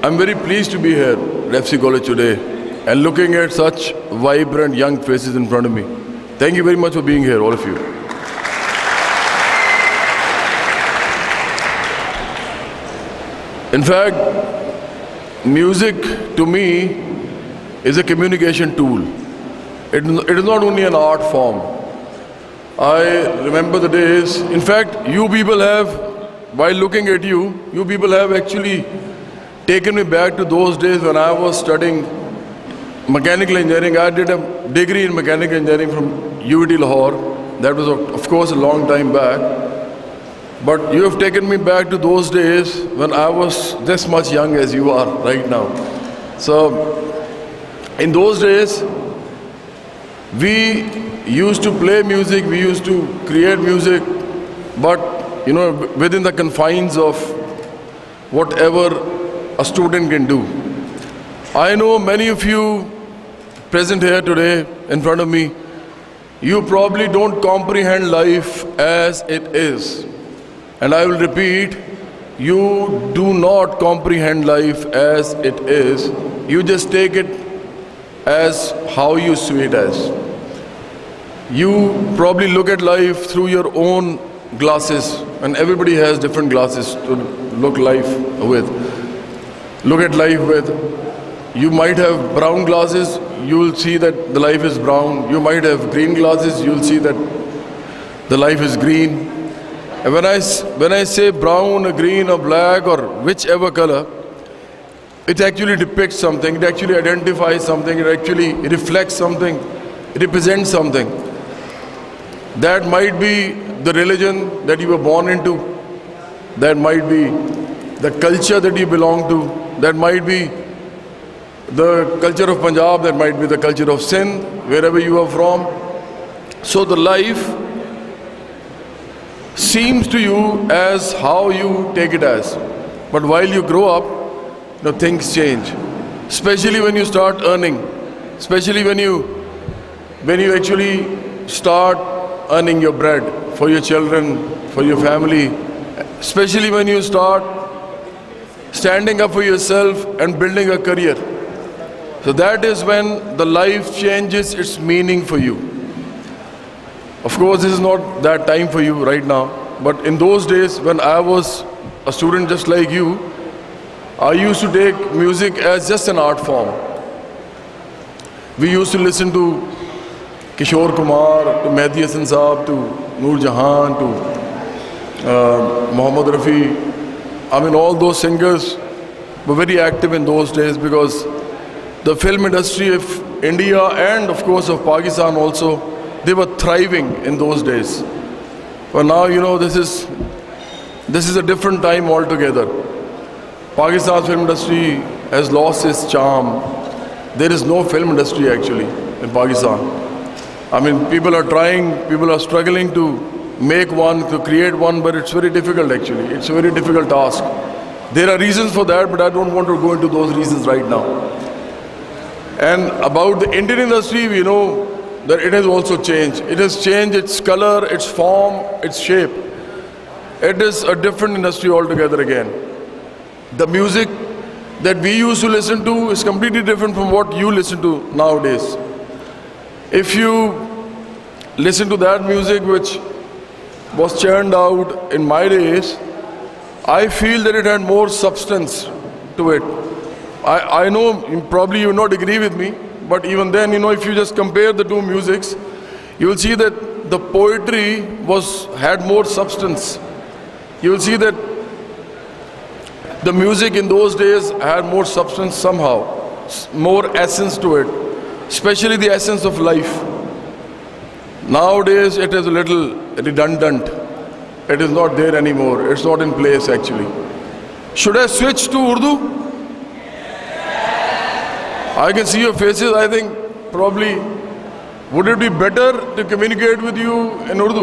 I'm very pleased to be here at FC College today and looking at such vibrant young faces in front of me. Thank you very much for being here, all of you. In fact, music to me is a communication tool. It is not only an art form. I remember the days, in fact, you people have, while looking at you, you people have actually taken me back to those days when I was studying mechanical engineering. I did a degree in mechanical engineering from UVT Lahore. That was, of course, a long time back. But you have taken me back to those days when I was this much young as you are right now. So, in those days, we used to play music, we used to create music, but within the confines of whatever a student can do. I know many of you present here today in front of me, you probably don't comprehend life as it is. And I will repeat, you do not comprehend life as it is. You just take it as how you see it as. You probably look at life through your own glasses, and everybody has different glasses to look at life with. You might have brown glasses, you will see that the life is brown. You might have green glasses, you will see that the life is green. And when I say brown or green or black or whichever color, it actually depicts something, it actually identifies something, it actually reflects something, it represents something. That might be the religion that you were born into, that might be the culture that you belong to, that might be the culture of Punjab, that might be the culture of Sindh, wherever you are from. So the life seems to you as how you take it as. But while you grow up, things change. Especially when you start earning, especially when you actually start earning your bread for your children, for your family, especially when you start standing up for yourself and building a career. So that is when the life changes its meaning for you. Of course, this is not that time for you right now, but in those days when I was a student just like you, I used to take music as just an art form. We used to listen to Kishore Kumar, to Mehdi Hasan Saab, to Noor Jahan, to Muhammad Rafi. I mean, all those singers were very active in those days because the film industry of India and of course of Pakistan also, they were thriving in those days. But now, this is a different time altogether. Pakistan's film industry has lost its charm. There is no film industry actually in Pakistan. I mean, people are trying, people are struggling to make one, to create one, but it's very difficult actually. It's a very difficult task. There are reasons for that, but I don't want to go into those reasons right now. And about the Indian industry, we know that it has also changed. It has changed its color, its form, its shape. It is a different industry altogether again. The music that we used to listen to is completely different from what you listen to nowadays. If you listen to that music which was churned out in my days, I feel that it had more substance to it. I know probably you will not agree with me, but even then, if you just compare the two musics, you will see that the poetry had more substance. You will see that the music in those days had more substance somehow, more essence to it, especially the essence of life. Nowadays, it is a little redundant. It is not there anymore. It's not in place actually. Should I switch to Urdu? I can see your faces. I think probably, would it be better to communicate with you in Urdu?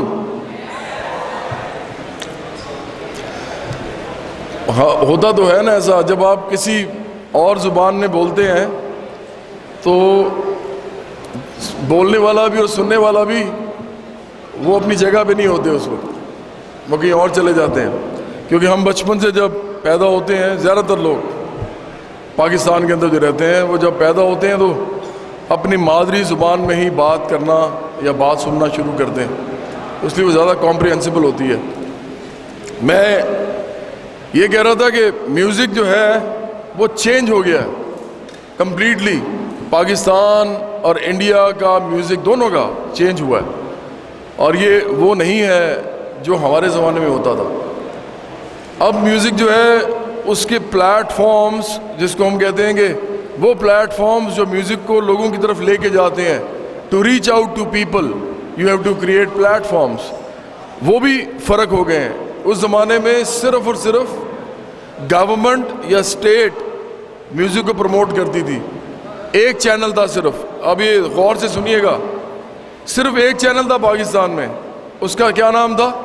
होता तो है ना ऐसा, जब आप किसी और ज़ुबान में बोलते हैं तो बोलने वाला भी और सुनने वाला भी वो अपनी जगह पे नहीं होते उस वक्त, वो कहीं और चले जाते हैं। क्योंकि हम बचपन से जब पैदा होते हैं, ज़्यादातर लोग पाकिस्तान के अंदर जो रहते हैं वो जब पैदा होते हैं तो अपनी मादरी ज़ुबान में ही बात करना या बात सुनना शुरू करते हैं, इसलिए वो ज़्यादा कॉम्प्रिहेंसिबल होती है। मैं ये कह रहा था कि म्यूज़िक जो है वो चेंज हो गया कम्प्लीटली। पाकिस्तान और इंडिया का म्यूज़िक दोनों का चेंज हुआ है, और ये वो नहीं है जो हमारे ज़माने में होता था। अब म्यूज़िक जो है उसके प्लेटफॉर्म्स, जिसको हम कहते हैं कि वो प्लेटफॉर्म्स जो म्यूज़िक को लोगों की तरफ लेके जाते हैं, to reach out to people you have to create platforms, वो भी फ़र्क हो गए हैं। उस ज़माने में सिर्फ़ और सिर्फ गवर्नमेंट या स्टेट म्यूज़िक को प्रमोट करती थी, एक चैनल था सिर्फ। अब ये गौर से सुनिएगा, सिर्फ एक चैनल था पाकिस्तान में, उसका क्या नाम था?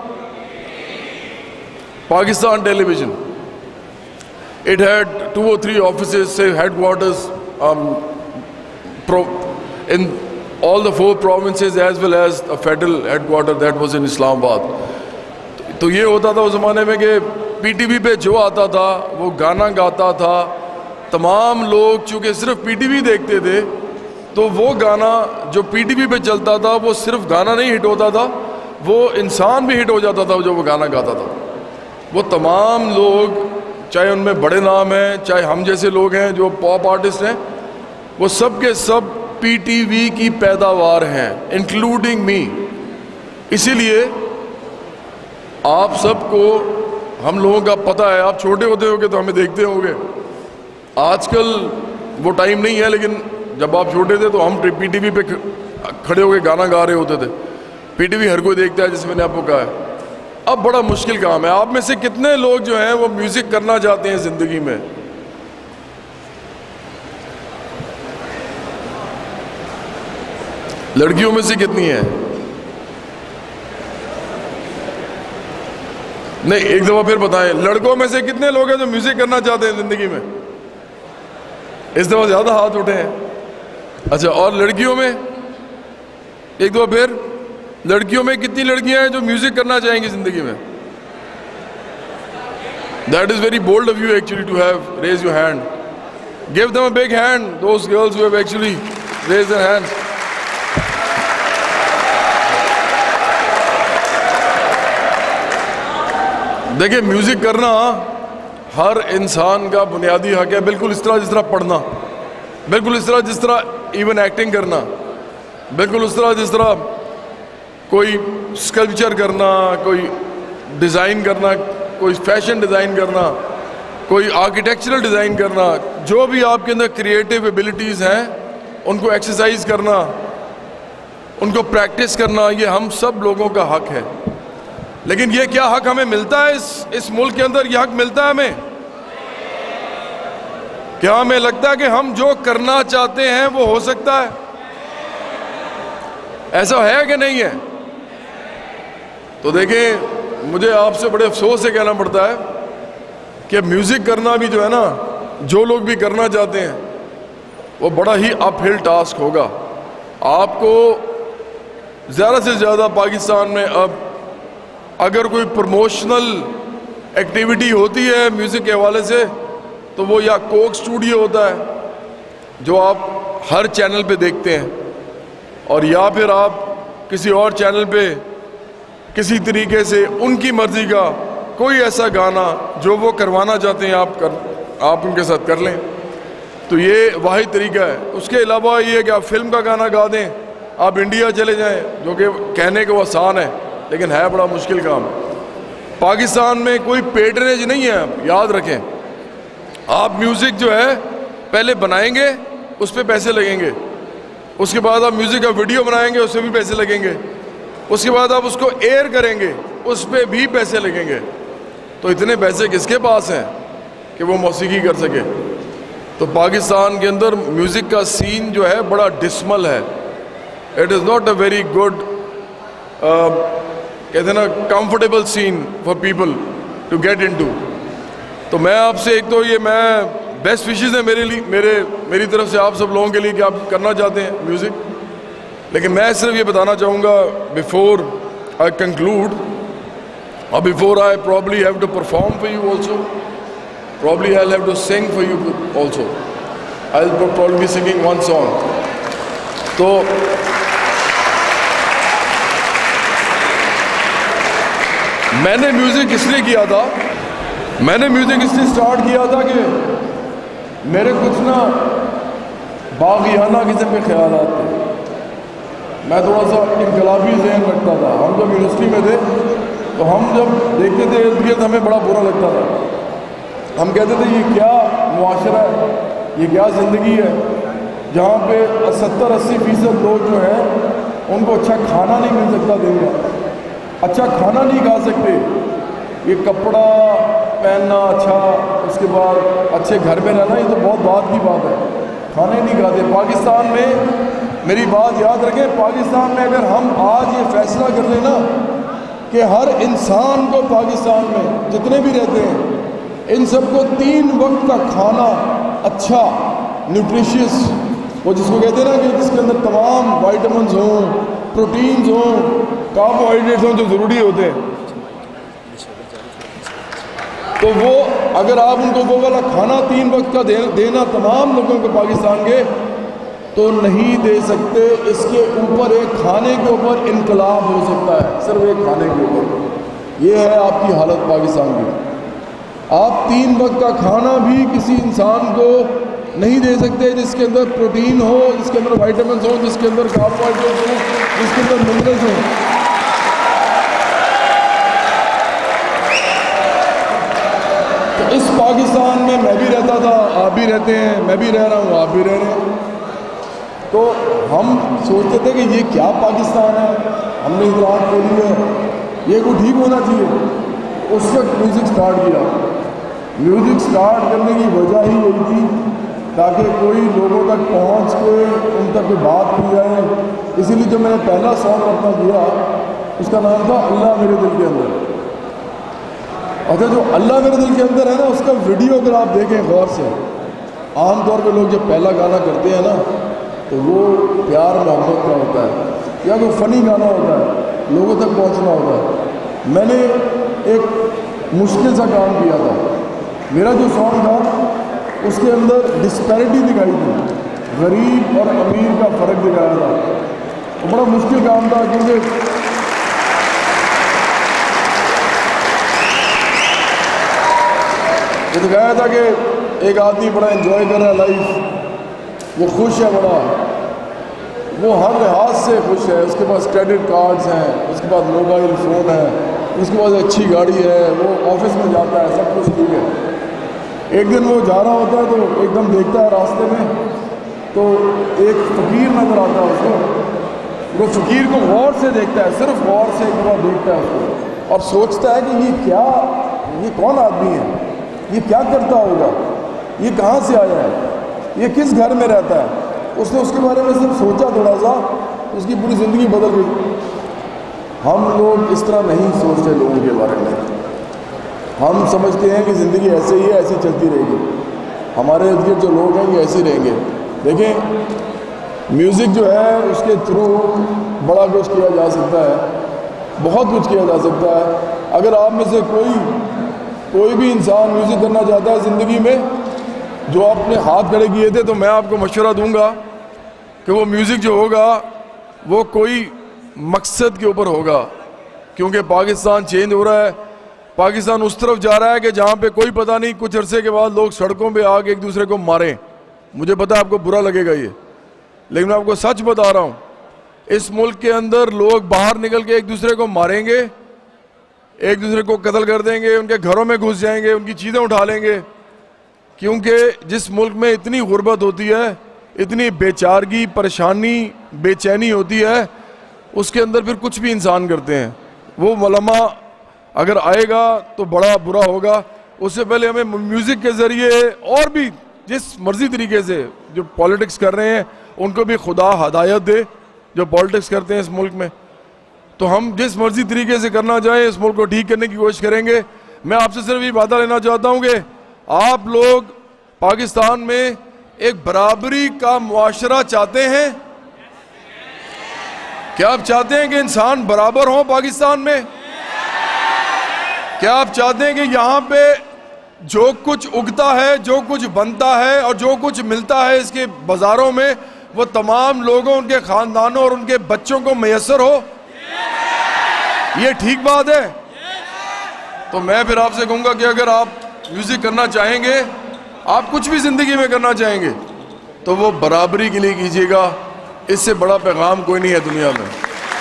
Pakistan television. It had 2 or 3 offices, say headquarters, in all the 4 provinces as well as a federal headquarter that was in Islamabad. तो ये होता था उस ज़माने में कि पीटीवी पे जो आता था वो गाना गाता था। तमाम लोग चूँकि सिर्फ पीटीवी देखते थे तो वो गाना जो पीटीवी पे चलता था वो सिर्फ गाना नहीं हिट होता था, वो इंसान भी हिट हो जाता था जो वो गाना गाता था। वो तमाम लोग, चाहे उनमें बड़े नाम हैं चाहे हम जैसे लोग हैं जो पॉप आर्टिस्ट हैं, वो सब के सब पीटीवी की पैदावार हैं, इंक्लूडिंग मी। इसीलिए आप सबको, हम लोगों का पता है, आप छोटे होते होगे तो हमें देखते होंगे। आजकल वो टाइम नहीं है, लेकिन जब आप छोटे थे तो हम पीटीवी पे खड़े होकर गाना गा रहे होते थे। पीटीवी हर कोई देखता है, जैसे मैंने आपको कहा है। अब बड़ा मुश्किल काम है। आप में से कितने लोग जो हैं वो म्यूजिक करना चाहते हैं जिंदगी में? लड़कियों में से कितनी है? नहीं, एक दफा फिर बताएं, लड़कों में से कितने लोग हैं जो म्यूजिक करना चाहते हैं जिंदगी में? इस दफा ज्यादा हाथ उठे हैं। अच्छा, और लड़कियों में? एक दफा फिर, लड़कियों में कितनी लड़कियां हैं जो म्यूजिक करना चाहेंगी जिंदगी में? That is very bold of you actually to have raise your hand. Give them a big hand, those girls who have actually raise their hands. देखिए, म्यूजिक करना हर इंसान का बुनियादी हक है, बिल्कुल इस तरह पढ़ना, बिल्कुल इस तरह इवन एक्टिंग करना, बिल्कुल उस तरह जिस तरह कोई स्कल्पचर करना, कोई डिज़ाइन करना, कोई फैशन डिज़ाइन करना, कोई आर्किटेक्चरल डिज़ाइन करना, जो भी आपके अंदर क्रिएटिव एबिलिटीज़ हैं उनको एक्सरसाइज करना, उनको प्रैक्टिस करना, ये हम सब लोगों का हक है। लेकिन ये क्या हक हमें मिलता है इस मुल्क के अंदर? यह हक मिलता है हमें? क्या हमें लगता है कि हम जो करना चाहते हैं वो हो सकता है? ऐसा है कि नहीं है? तो देखें, मुझे आपसे बड़े अफसोस से कहना पड़ता है कि म्यूज़िक करना भी जो है ना, जो लोग भी करना चाहते हैं वो बड़ा ही अपहिल टास्क होगा। आपको ज़्यादा से ज़्यादा पाकिस्तान में अब अगर कोई प्रमोशनल एक्टिविटी होती है म्यूज़िक के हवाले से तो वो या कोक स्टूडियो होता है जो आप हर चैनल पे देखते हैं, और या फिर आप किसी और चैनल पे किसी तरीके से उनकी मर्ज़ी का कोई ऐसा गाना जो वो करवाना चाहते हैं आप उनके साथ कर लें। तो ये वाहिद तरीका है। उसके अलावा ये कि आप फिल्म का गाना गा दें, आप इंडिया चले जाएं, जो कि कहने को आसान है लेकिन है बड़ा मुश्किल काम। पाकिस्तान में कोई पेटरेज नहीं है, याद रखें। आप म्यूज़िक जो है पहले बनाएंगे, उस पर पैसे लगेंगे, उसके बाद आप म्यूज़िक का वीडियो बनाएंगे, उस पर भी पैसे लगेंगे, उसके बाद आप उसको एयर करेंगे, उस पर भी पैसे लगेंगे। तो इतने पैसे किसके पास हैं कि वो मौसीकी कर सके? तो पाकिस्तान के अंदर म्यूज़िक का सीन जो है बड़ा डिस्मल है। It is not a very good, कहते हैं ना, comfortable scene for people to get into. तो मैं आपसे एक तो ये मैं बेस्ट विशेज़ है मेरी तरफ से आप सब लोगों के लिए कि आप करना चाहते हैं म्यूज़िक, लेकिन मैं सिर्फ ये बताना चाहूँगा बिफोर आई कंक्लूड और before I probably have to perform for you also, Probably I'll have to sing for you also. I'll probably be singing one song. तो मैंने म्यूजिक इसलिए किया था, मैंने म्यूजिक इसलिए स्टार्ट किया था कि मेरे कुछ ना बागियाना किस्म के ख्यालात थे। मैं थोड़ा सा इनकलाबी ज़हन रखता था। हम जब यूनिवर्सिटी में थे तो हम जब देखते थे इर्द गिर्द हमें बड़ा बुरा लगता था। हम कहते थे ये क्या मुआशरा है, ये क्या ज़िंदगी है जहाँ पे 70-80% लोग जो हैं उनको अच्छा खाना नहीं मिल सकता दिन में, अच्छा खाना नहीं खा सकते, ये कपड़ा पहनना अच्छा, उसके बाद अच्छे घर में रहना, ये तो बहुत बात की बात है, खाने नहीं खाते। पाकिस्तान में मेरी बात याद रखें, पाकिस्तान में अगर हम आज ये फैसला कर लेना कि हर इंसान को पाकिस्तान में जितने भी रहते हैं इन सबको 3 वक्त का खाना अच्छा न्यूट्रिशियस, वो जिसको कहते हैं ना कि जिसके अंदर तमाम वाइटामिन्स हों, प्रोटीन्स हों, कार्बोहाइड्रेट्स हों जो ज़रूरी होते हैं, तो वो अगर आप उनको वो वाला खाना 3 वक्त का देना तमाम लोगों को पाकिस्तान के, तो नहीं दे सकते। इसके ऊपर एक खाने के ऊपर इनकलाब हो सकता है, सिर्फ एक खाने के ऊपर। ये है आपकी हालत पाकिस्तान की। आप 3 वक्त का खाना भी किसी इंसान को नहीं दे सकते जिसके अंदर प्रोटीन हो, जिसके अंदर वाइटामिन हो, जिसके अंदर कार्बोहाइड्रेट हो, जिसके अंदर मिनरल्स हो। तो इस पाकिस्तान में मैं भी रहता था, आप भी रहते हैं, मैं भी रह रहा हूँ, आप भी रह रहे हैं। तो हम सोचते थे कि ये क्या पाकिस्तान है, हमने इधर आँख खोली है, ये को ठीक होना चाहिए। उस वक्त म्यूज़िक स्टार्ट किया। म्यूज़िक स्टार्ट करने की वजह ही यही थी ताकि कोई लोगों तक पहुंच के उन तक बात की जाए। इसीलिए जो मैंने पहला सॉन्ग अपना किया उसका नाम था अल्लाह मेरे दिल के अंदर। अच्छा, जो अल्लाह मेरे दिल के अंदर है ना, उसका वीडियो अगर आप देखें गौर से, आमतौर पे लोग जब पहला गाना करते हैं ना तो वो प्यार मोहब्बत का होता है या कोई फ़नी गाना होता है, लोगों तक पहुंचना होता है। मैंने एक मुश्किल सा काम किया था। मेरा जो सॉन्ग था उसके अंदर डिस्पैरिटी दिखाई थी, गरीब और अमीर का फ़र्क दिखाया था। तो बड़ा मुश्किल काम था क्योंकि ये दिखाया था कि एक आदमी बड़ा एंजॉय कर रहा है लाइफ, वो खुश है बड़ा, वो हर लिहाज से खुश है, उसके पास क्रेडिट कार्ड्स हैं, उसके पास मोबाइल फ़ोन है, उसके पास अच्छी गाड़ी है, वो ऑफिस में जाता है, सब कुछ ठीक है। एक दिन वो जा रहा होता है तो एकदम देखता है रास्ते में तो एक फ़कीर नज़र आता है उसको। वो फ़कीर को गौर से देखता है, सिर्फ गौर से एक बार देखता है उसको और सोचता है कि ये कौन आदमी है, ये क्या करता होगा, ये कहाँ से आया है, ये किस घर में रहता है। उसने उसके बारे में सिर्फ सोचा थोड़ा सा, उसकी पूरी ज़िंदगी बदल गई। हम लोग इस तरह नहीं सोचते लोगों के बारे में। हम समझते हैं कि ज़िंदगी ऐसे ही है, ऐसी चलती रहेगी, हमारे इर्द गिर्द जो लोग हैं ये ऐसे रहेंगे। देखें, म्यूज़िक जो है उसके थ्रू बड़ा कुछ किया जा सकता है, बहुत कुछ किया जा सकता है। अगर आप में से कोई भी इंसान म्यूज़िक करना चाहता है ज़िंदगी में, जो आपने हाथ खड़े किए थे, तो मैं आपको मशवरा दूंगा कि वो म्यूज़िक जो होगा वो कोई मकसद के ऊपर होगा, क्योंकि पाकिस्तान चेंज हो रहा है। पाकिस्तान उस तरफ जा रहा है कि जहाँ पे कोई पता नहीं कुछ अरसे के बाद लोग सड़कों पे आके एक दूसरे को मारें। मुझे पता है आपको बुरा लगेगा ये, लेकिन मैं आपको सच बता रहा हूँ, इस मुल्क के अंदर लोग बाहर निकल के एक दूसरे को मारेंगे, एक दूसरे को कत्ल कर देंगे, उनके घरों में घुस जाएंगे, उनकी चीज़ें उठा लेंगे। क्योंकि जिस मुल्क में इतनी गुर्बत होती है, इतनी बेचारगी, परेशानी, बेचैनी होती है, उसके अंदर फिर कुछ भी इंसान करते हैं। वो मलमा अगर आएगा तो बड़ा बुरा होगा। उससे पहले हमें म्यूज़िक के ज़रिए और भी जिस मर्ज़ी तरीके से जो पॉलिटिक्स कर रहे हैं उनको भी खुदा हदायत दे, जो पॉलिटिक्स करते हैं इस मुल्क में। तो हम जिस मर्ज़ी तरीके से करना चाहें इस मुल्क को ठीक करने की कोशिश करेंगे। मैं आपसे सिर्फ ये वादा लेना चाहता हूँ कि आप लोग पाकिस्तान में एक बराबरी का मुआशरा चाहते हैं। क्या आप चाहते हैं कि इंसान बराबर हो पाकिस्तान में? क्या आप चाहते हैं कि यहाँ पे जो कुछ उगता है, जो कुछ बनता है और जो कुछ मिलता है इसके बाजारों में, वो तमाम लोगों, उनके खानदानों और उनके बच्चों को मैसर हो, ये ठीक बात है। तो मैं फिर आपसे कहूंगा कि अगर आप म्यूजिक करना चाहेंगे, आप कुछ भी जिंदगी में करना चाहेंगे, तो वो बराबरी के लिए कीजिएगा। इससे बड़ा पैगाम कोई नहीं है दुनिया में।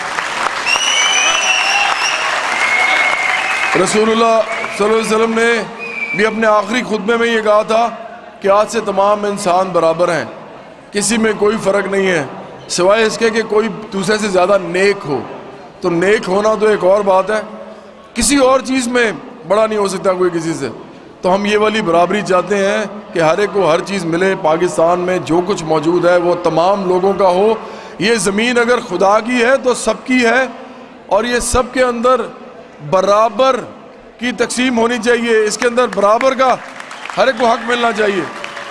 रसूलुल्लाह सल्लल्लाहु अलैहि वसल्लम ने भी अपने आखिरी खुतबे में ये कहा था कि आज से तमाम इंसान बराबर हैं, किसी में कोई फ़र्क नहीं है सिवाय इसके कि कोई दूसरे से ज़्यादा नेक हो। तो नेक होना तो एक और बात है, किसी और चीज़ में बड़ा नहीं हो सकता कोई किसी से। तो हम ये वाली बराबरी चाहते हैं कि हर एक को हर चीज़ मिले। पाकिस्तान में जो कुछ मौजूद है वो तमाम लोगों का हो। ये ज़मीन अगर खुदा की है तो सबकी है, और ये सब के अंदर बराबर की तकसीम होनी चाहिए। इसके अंदर बराबर का हर एक को हक मिलना चाहिए।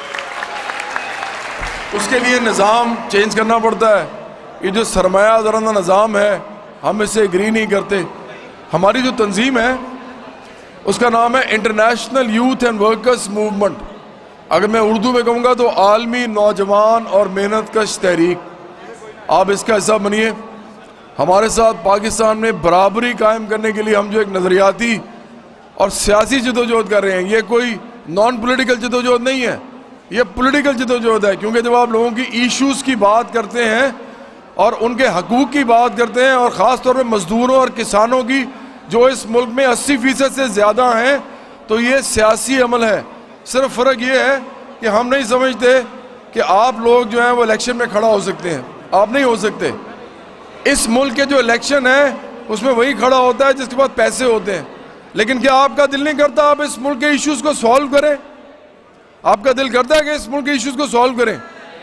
उसके लिए निज़ाम चेंज करना पड़ता है। ये जो सरमायादाराना निज़ाम है, हम इससे एग्री नहीं करते। हमारी जो तंजीम है उसका नाम है international youth and workers movement. अगर मैं उर्दू में कहूँगा तो आलमी नौजवान और मेहनत कश तहरीक। आप इसका हिस्सा बनिए। हमारे साथ पाकिस्तान में बराबरी कायम करने के लिए हम जो एक नज़रियाती और सियासी जदोजहद कर रहे हैं, ये कोई नॉन पॉलिटिकल जदोजहद नहीं है, ये पॉलिटिकल जदोजहद है। क्योंकि जब आप लोगों की इश्यूज़ की बात करते हैं और उनके हकूक़ की बात करते हैं, और ख़ास तौर पर मज़दूरों और किसानों की जो इस मुल्क में 80% से ज़्यादा हैं, तो ये सियासी अमल है। सिर्फ फ़र्क ये है कि हम नहीं समझते कि आप लोग जो हैं वो इलेक्शन में खड़ा हो सकते हैं। आप नहीं हो सकते। इस मुल्क के जो इलेक्शन है उसमें वही खड़ा होता है जिसके पास पैसे होते हैं। लेकिन क्या आपका दिल नहीं करता आप इस मुल्क के इश्यूज़ को सॉल्व करें? आपका दिल करता है कि इस मुल्क के इश्यूज़ को सॉल्व करें?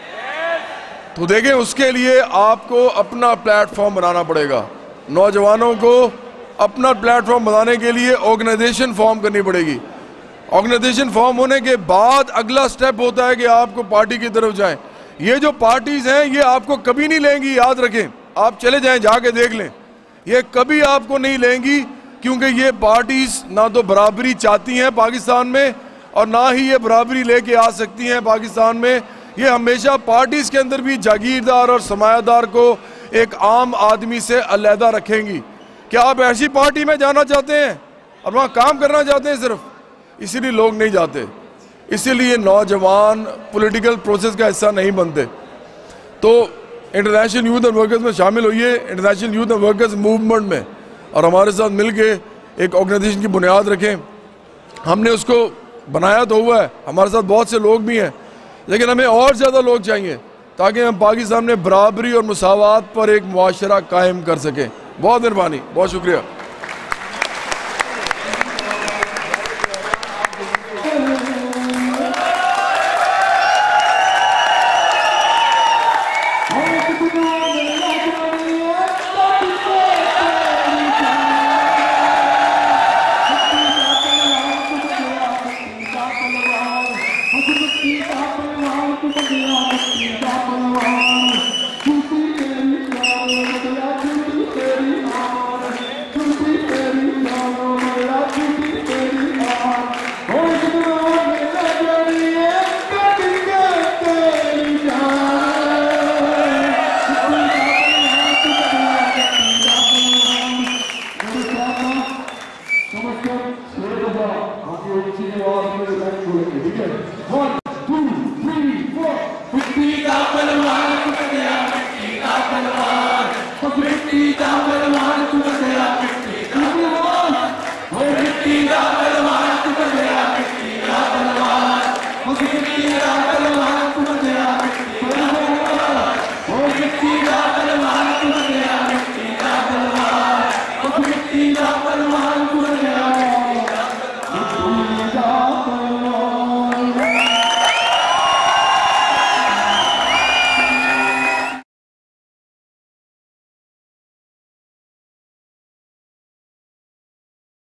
तो देखें, उसके लिए आपको अपना प्लेटफॉर्म बनाना पड़ेगा। नौजवानों को अपना प्लेटफॉर्म बनाने के लिए ऑर्गेनाइजेशन फॉर्म करनी पड़ेगी। ऑर्गेनाइजेशन फॉर्म होने के बाद अगला स्टेप होता है कि आपको पार्टी की तरफ जाएं। ये जो पार्टीज हैं ये आपको कभी नहीं लेंगी, याद रखें। आप चले जाएं, जाके देख लें, ये कभी आपको नहीं लेंगी। क्योंकि ये पार्टीज ना तो बराबरी चाहती हैं पाकिस्तान में, और ना ही ये बराबरी लेके आ सकती हैं पाकिस्तान में। ये हमेशा पार्टीज के अंदर भी जागीरदार और सरमायादार को एक आम आदमी से अलहदा रखेंगी। क्या आप ऐसी पार्टी में जाना चाहते हैं और वहाँ काम करना चाहते हैं सिर्फ? इसीलिए लोग नहीं जाते। इसीलिए नौजवान पॉलिटिकल प्रोसेस का हिस्सा नहीं बनते। तो इंटरनेशनल यूथ एंड वर्कर्स में शामिल होइए, international youth and workers movement में, और हमारे साथ मिलके एक ऑर्गेनाइजेशन की बुनियाद रखें। हमने उसको बनाया तो हुआ है, हमारे साथ बहुत से लोग भी हैं, लेकिन हमें और ज़्यादा लोग चाहिए ताकि हम पाकिस्तान में बराबरी और मुसावात पर एक मुआशरा कायम कर सकें। बहुत मेहरबानी, बहुत शुक्रिया।